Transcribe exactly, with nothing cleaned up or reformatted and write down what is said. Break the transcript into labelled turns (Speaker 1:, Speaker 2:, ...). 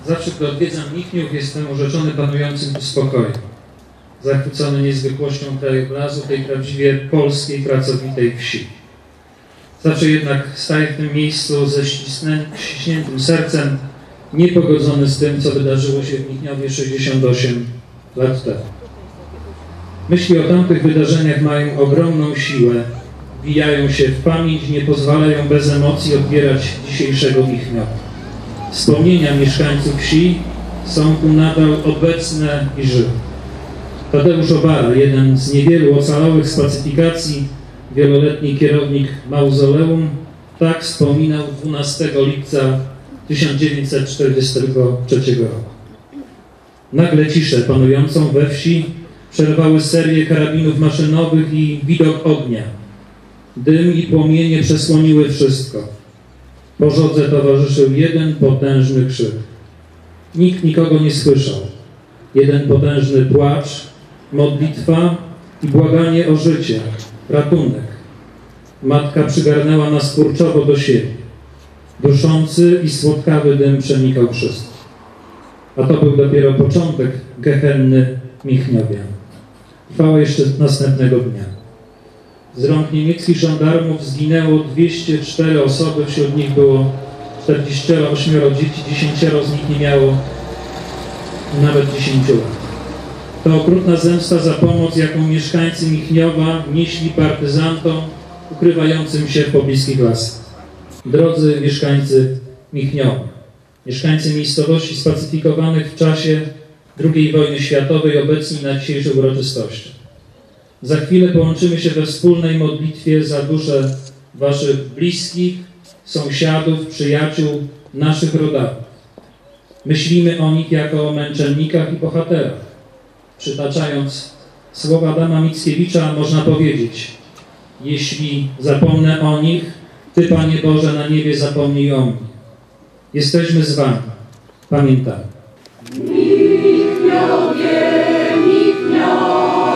Speaker 1: Zawsze, gdy odwiedzam Michniów, jestem urzeczony panującym tu spokojem. Zachwycony niezwykłością krajobrazu tej prawdziwie polskiej, pracowitej wsi. Zawsze jednak staję w tym miejscu ze ściśniętym sercem, niepogodzony z tym, co wydarzyło się w Michniowie sześćdziesiąt osiem lat temu. Myśli o tamtych wydarzeniach mają ogromną siłę, wbijają się w pamięć, nie pozwalają bez emocji odbierać dzisiejszego Michniowa. Wspomnienia mieszkańców wsi są tu nadal obecne i żywe. Tadeusz Obara, jeden z niewielu ocalałych z pacyfikacji, wieloletni kierownik mauzoleum, tak wspominał dwunastego lipca tysiąc dziewięćset czterdziestego trzeciego roku. Nagle ciszę panującą we wsi przerwały serie karabinów maszynowych i widok ognia. Dym i płomienie przesłoniły wszystko. Pożodze towarzyszył jeden potężny krzyk. Nikt nikogo nie słyszał. Jeden potężny płacz, modlitwa i błaganie o życie, ratunek. Matka przygarnęła nas kurczowo do siebie. Duszący i słodkawy dym przenikał wszystko. A to był dopiero początek gehenny Michniowia. Trwała jeszcze następnego dnia. Z rąk niemieckich żandarmów zginęło dwieście cztery osoby, wśród nich było czterdzieści osiem dzieci, dziesięcioro z nich nie miało nawet dziesięciu lat. To okrutna zemsta za pomoc, jaką mieszkańcy Michniowa nieśli partyzantom ukrywającym się w pobliskich lasach. Drodzy mieszkańcy Michniowa, mieszkańcy miejscowości spacyfikowanych w czasie drugiej wojny światowej, obecni na dzisiejszych uroczystościach. Za chwilę połączymy się we wspólnej modlitwie za dusze waszych bliskich, sąsiadów, przyjaciół, naszych rodaków. Myślimy o nich jako o męczennikach i bohaterach. Przytaczając słowa Adama Mickiewicza, można powiedzieć: jeśli zapomnę o nich, Ty, Panie Boże, na niebie zapomnij o mnie. Jesteśmy z wami. Pamiętaj. Michniowie, Michniowie.